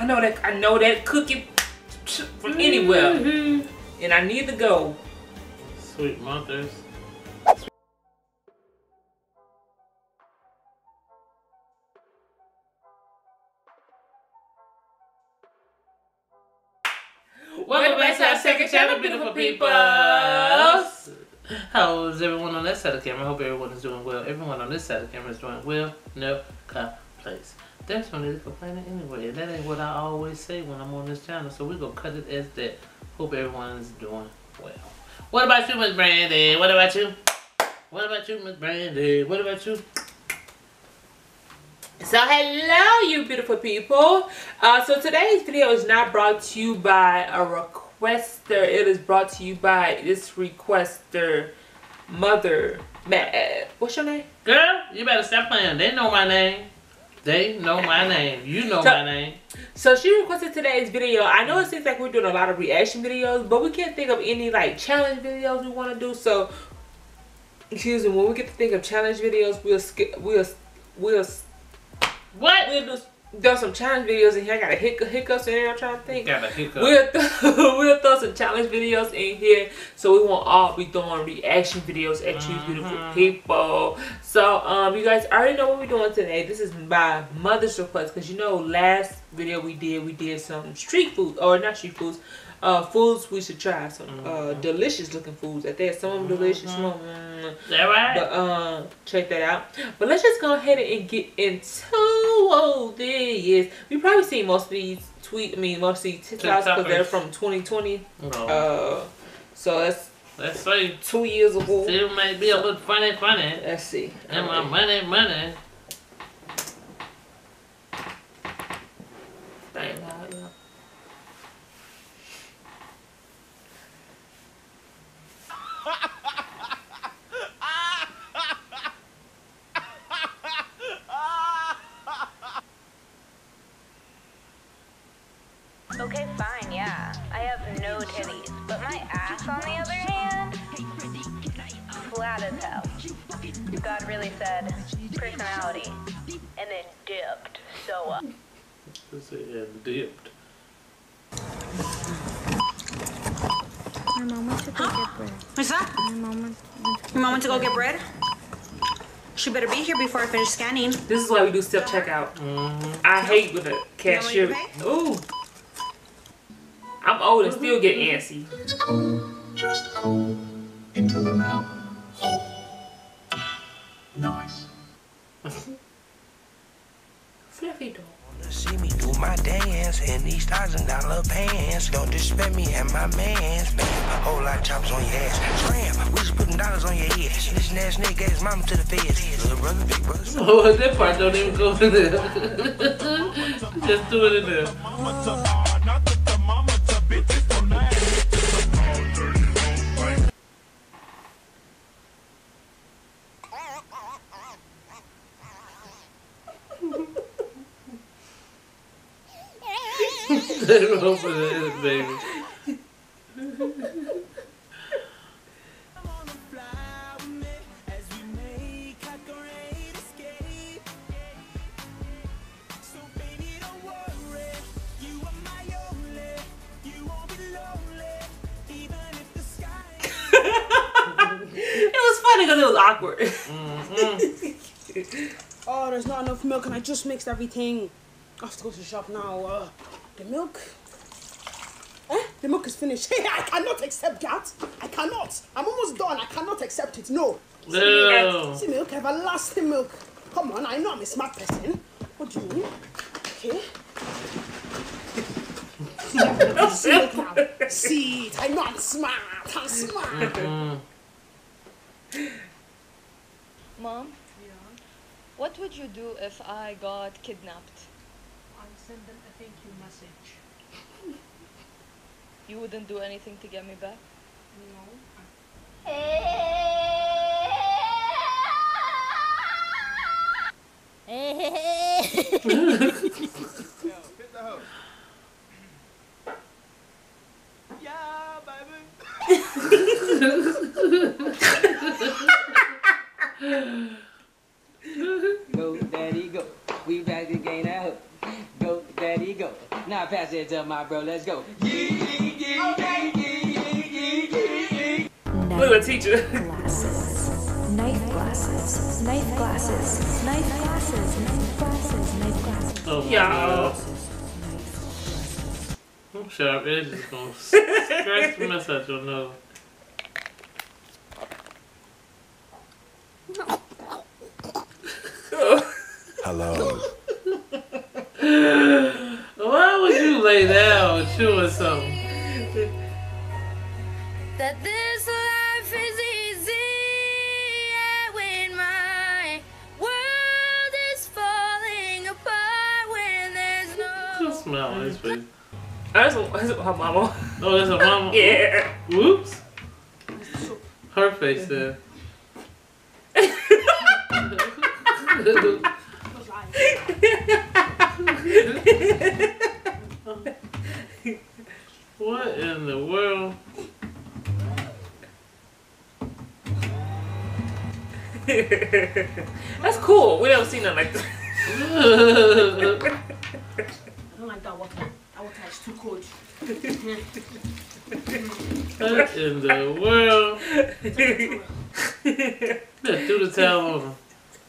I know that cookie from anywhere, and I need to go. Sweet mothers. Welcome back to our second channel, beautiful people. How is everyone on that side of the camera? I hope everyone is doing well. Everyone on this side of the camera is doing well. No complaints. There's no need to complain anyway. That ain't what I always say when I'm on this channel. So we're going to cut it as that. Hope everyone is doing well. What about you, Miss Brandy? What about you? What about you, Miss Brandy? What about you? So hello, you beautiful people. So today's video is not brought to you by a requester. It is brought to you by this requester, Mother Mad. What's your name? Girl, you better stop playing. They know my name. They know my name. You know my name. So she requested today's video. I know it seems like we're doing a lot of reaction videos, but we can't think of any like challenge videos we want to do. So, excuse me, when we get to think of challenge videos, we'll do some challenge videos in here. I got a hiccups in here. I'm trying to think. Got a hiccup. We'll throw some challenge videos in here, so we won't all be throwing reaction videos at you beautiful people. So you guys already know what we're doing today. This is my mother's request, because you know last video we did some street food, or not street foods, foods we should try. Some delicious looking foods at that. Some of them delicious, some of them. Is that right? But check that out. But let's just go ahead and get into this. We probably seen most of these most of these TikToks because they're from 2020. So let's say 2 years ago. Still may be a little funny. Let's see. And my money. Dang, yeah. Okay, fine, yeah. I have no titties, but my ass, on the other hand, flat as hell. God really said personality, and then dipped so up. It dipped. My mom went to go get bread. What's that? My mom went to go get bread? She better be here before I finish scanning. This is why we do self checkout. I hate with a cashier. Ooh. I'm old and still get antsy. Just go into the mouth. Nice. Fluffy dog. See me do my dance in these $1,000 pants. Don't disrespect me and my mans. Bam, a whole lot of choppers on your ass. Scram, we just putting dollars on your head. This ass nigga got his mama to the feds. Little brother, big brother. Oh, that part don't even go in there. Just do it in there. They open it, baby. It was funny because it was awkward. Oh, there's not enough milk and I just mixed everything. I have to go to the shop now. The milk? The milk is finished. Hey, I cannot accept that. I cannot. I'm almost done. I cannot accept it. No. See milk, everlasting milk. Come on, I know I'm a smart person. What do you mean? Okay. See milk now. See it. I know I'm smart. I'm smart. Mom? Yeah? What would you do if I got kidnapped? I'd send them a thank you message. You wouldn't do anything to get me back? No. Yeah, baby. Go, daddy, go. We back again out. Go, daddy, go. Now gotta pass it to my bro. Let's go. Look at the teacher. Glasses. Knife glasses. Knife glasses. Knife glasses. Knife glasses. Knife glasses. Oh, y'all. I'm sharp edges gonna scratch the mess out your nose. Hello. Why would you lay down chewing something? That this life is easy when my world is falling apart when there's no. Just smile on his face. That's her mama. Oh, that's a mama? Yeah. Whoops. Her face then. What in the world? That's cool. We never seen nothing like that. I don't like that water. That water is too cold. What in the world? Let's do the towel on him.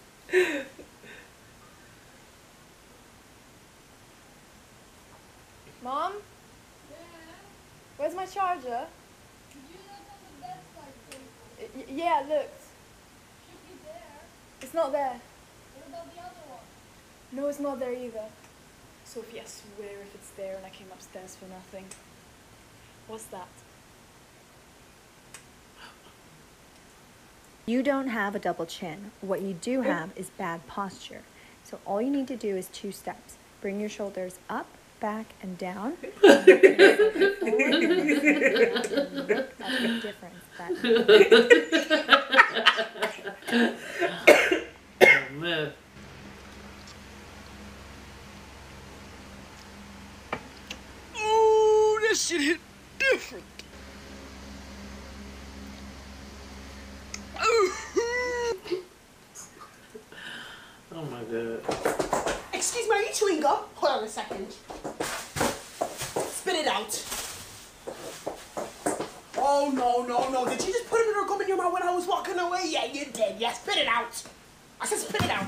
Mom? Where's my charger? Yeah, I looked. It's not there. What about the other one? No, it's not there either. Sophie, I swear if it's there and I came upstairs for nothing. What's that? You don't have a double chin. What you do have is bad posture. So all you need to do is 2 steps. Bring your shoulders up, back, and down. That's the difference. Oh, man. Ooh, this shit hit different. Oh my god. Excuse me, are you chewing gum? Hold on a second. Spit it out. Oh, no. Did you just put another gum in your mouth when I was walking away? Yeah, you did. Yeah, spit it out. I said spit it out.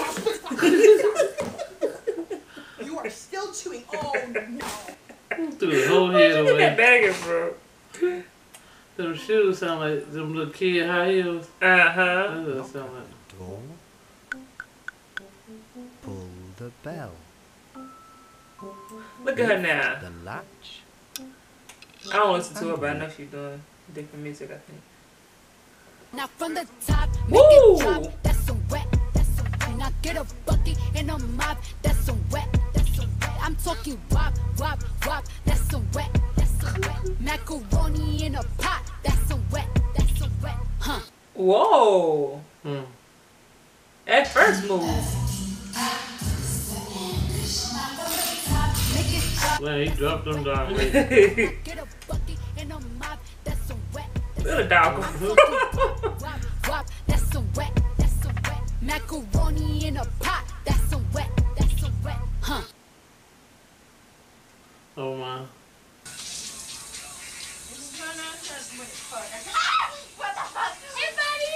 You are still chewing. Oh, no. Threw the whole head Look at away. that bagging, bro. Them shoes sound like them little kid high heels. Uh-huh. That's what it sound like. Pull the bell. Look at her now. The latch. I don't listen to her, but I know she's doing different music, I think. Now from the top, make it drop. That's some wet. Now get a bucket and a mop. That's some wet. I'm talking wop. That's some wet. Macaroni in a pot. That's some wet. Huh? Whoa. At first move. Man, he dropped them down. Get a bucket and a mop. That's some wet. Look at dog. Wop. That's some wet. Macaroni in a pot. That's some wet. Huh? Oh my. What the fuck? Hey, buddy!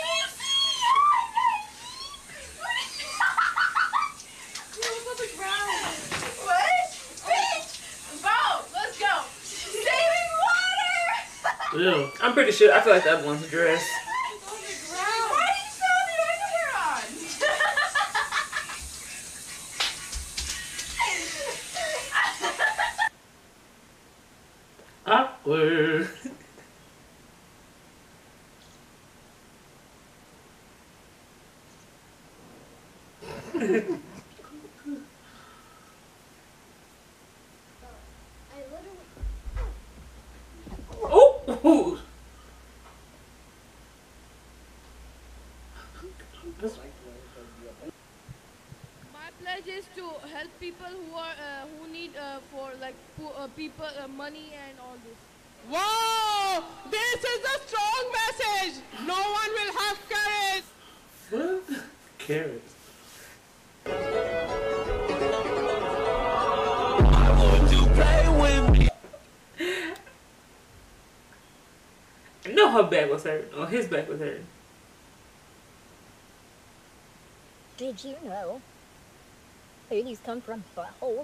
What's on the ground? What? Bitch! Bro, let's go! Saving water! Ew. I'm pretty sure. I feel like the other one's a dress. Why do you still have your underwear on? Awkward. Oh! My pledge is to help people who are who need for like people money and all this. Whoa! This is a strong message. No one will have carrots. What? Carrots. I would do I know her back was hurting, or his back was hurting. Did you know babies come from buttholes?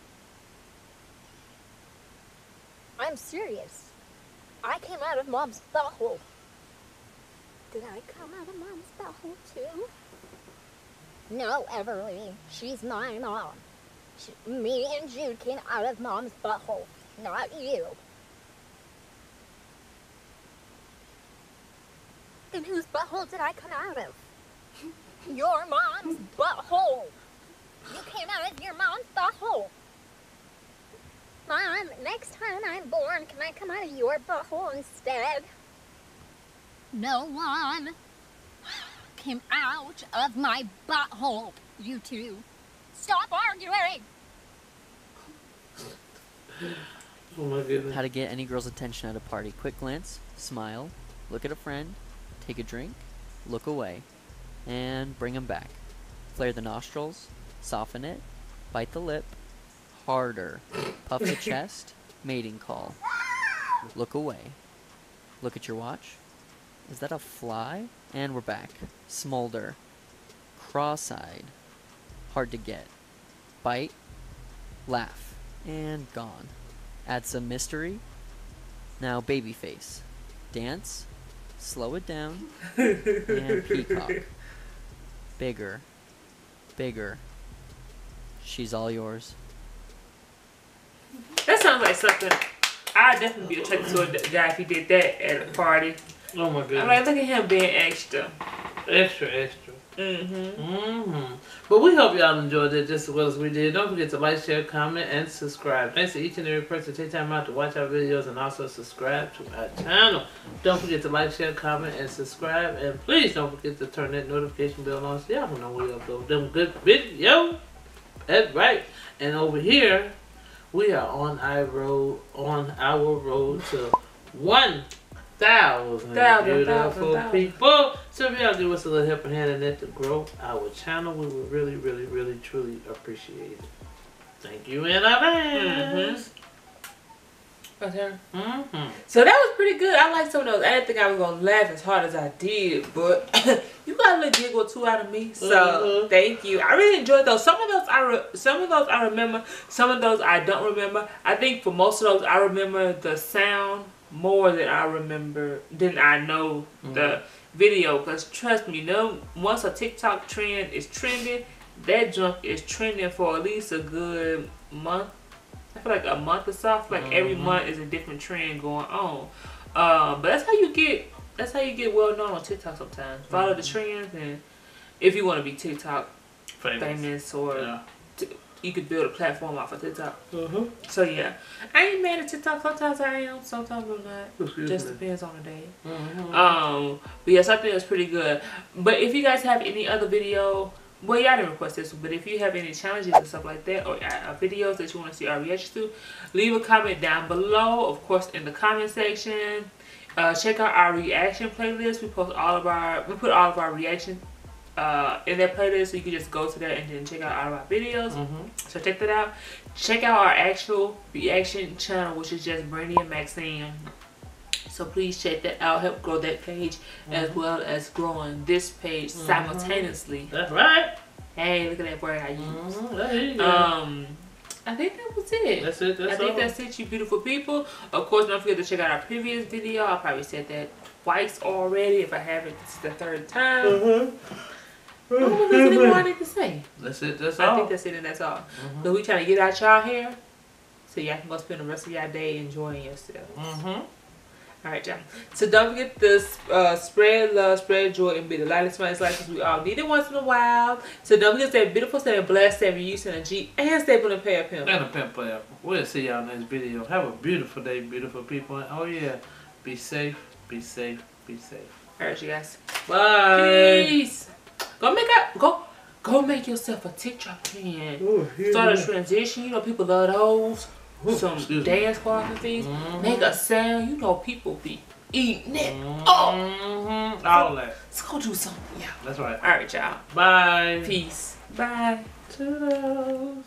I'm serious. I came out of mom's butthole. Did I come out of mom's butthole too? No, Everly. She's my mom. Me and Jude came out of mom's butthole, not you. Then whose butthole did I come out of? Your mom's butthole. You came out of your mom's butthole. Mom, next time I'm born, can I come out of your butthole instead? No one came out of my butthole, you two. Stop arguing! Oh my goodness. How to get any girl's attention at a party. Quick glance, smile, look at a friend, take a drink, look away, and bring them back. Flare the nostrils, soften it, bite the lip, harder, puff the chest, mating call. Look away. Look at your watch. Is that a fly? And we're back. Smolder. Cross-eyed. Hard to get. Bite. Laugh. And gone. Add some mystery. Now baby face. Dance. Slow it down. And peacock. Bigger. Bigger. She's all yours. That sounds like something I'd definitely be attracted to a guy if he did that at a party. Oh my goodness. I'm like, look at him being extra. Extra, extra. But we hope y'all enjoyed it just as well as we did. Don't forget to like, share, comment, and subscribe. Thanks to each and every person take time out to watch our videos and also subscribe to our channel. Don't forget to like, share, comment, and subscribe. And please don't forget to turn that notification bell on so y'all know when we upload them good videos. That's right. And over here, we are on our road to 1,000 beautiful people. So if y'all give us a little helping hand in that to grow our channel, we would really, really, really, truly appreciate it. Thank you in advance. So that was pretty good. I like some of those. I didn't think I was gonna laugh as hard as I did, but you got a little giggle or two out of me. So thank you. I really enjoyed those. Some of those I remember. Some of those I don't remember. I think for most of those I remember the sound more than I know the video. Because trust me, once a TikTok trend is trending, that junk is trending for at least a good month. I feel like a month or so. I feel like every month is a different trend going on. But that's how you get well known on TikTok sometimes. Follow the trends, and if you want to be TikTok famous or you could build a platform off of TikTok. So yeah, I ain't mad at TikTok. Sometimes I am, sometimes I'm not. Just depends on the day. But yeah, something that's pretty good. But if you guys have any other video, well, y'all didn't request this one, but if you have any challenges and stuff like that, or videos that you want to see our reaction to, leave a comment down below. Of course, in the comment section. Check out our reaction playlist. We put all of our reaction in that playlist, so you can just go to that and then check out all of our videos. So check that out. Check out our actual reaction channel, which is just Brandy and Maxine. So please check that out. Help grow that page as well as growing this page simultaneously. That's right. Hey, look at that word I used. There you go. I think that was it. That's it. I think that's it, you beautiful people. Of course, don't forget to check out our previous video. I probably said that twice already. If I haven't, this is the third time. I don't know if there's any more I need to say. That's it. That's all. I think that's it, and that's all. So we trying to get out y'all hair so y'all can go spend the rest of y'all day enjoying yourselves. Alright, y'all. So don't forget to spread love, spread joy, and be the lightest, smartest life, because we all need it once in a while. So don't forget to stay beautiful, stay blessed, stay reusing a G, and stay put a pay a pimp. And a pimp player. We'll see y'all next video. Have a beautiful day, beautiful people. And oh yeah, be safe, be safe, be safe. Alright, you guys. Bye. Peace. Go make yourself a TikTok trend. Start a transition. You know people love those. Some dance choreographies. Make a sound. You know people be eating it. All that. Let's go do something. Yeah. That's right. Alright, y'all. Bye. Peace. Bye. Toodles.